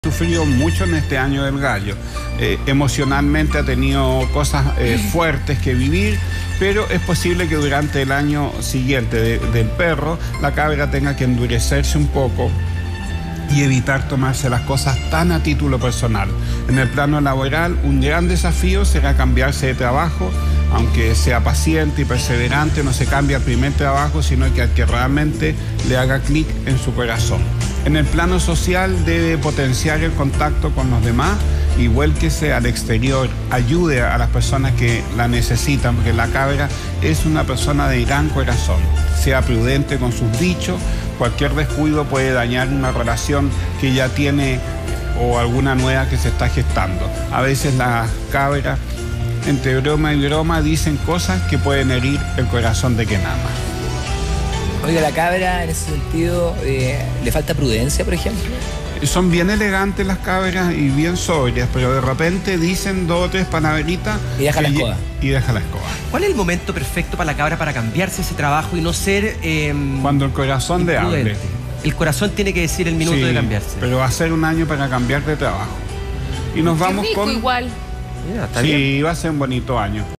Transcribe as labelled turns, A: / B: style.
A: Sufrido mucho en este año del gallo. Emocionalmente ha tenido cosas fuertes que vivir, pero es posible que durante el año siguiente del perro la cabra tenga que endurecerse un poco y evitar tomarse las cosas tan a título personal. En el plano laboral, un gran desafío será cambiarse de trabajo, aunque sea paciente y perseverante, no se cambia el primer trabajo, sino que al que realmente le haga clic en su corazón. En el plano social debe potenciar el contacto con los demás y vuélquese al exterior, ayude a las personas que la necesitan, porque la cabra es una persona de gran corazón. Sea prudente con sus dichos, cualquier descuido puede dañar una relación que ya tiene o alguna nueva que se está gestando. A veces las cabras, entre broma y broma, dicen cosas que pueden herir el corazón de quien ama.
B: Oiga, la cabra en ese sentido, ¿le falta prudencia, por ejemplo?
A: Son bien elegantes las cabras y bien sobrias, pero de repente dicen 2 o 3 palabritas
B: y deja la escoba.
A: Y deja la escoba.
C: ¿Cuál es el momento perfecto para la cabra para cambiarse ese trabajo y no ser
A: cuando el corazón le hable?
C: El corazón tiene que decir el minuto de cambiarse.
A: Pero va a ser un año para cambiar de trabajo. Y nos vamos
D: rico,
A: con...
D: igual.
C: Mira, está
A: sí,
C: bien.
A: va a ser un bonito año.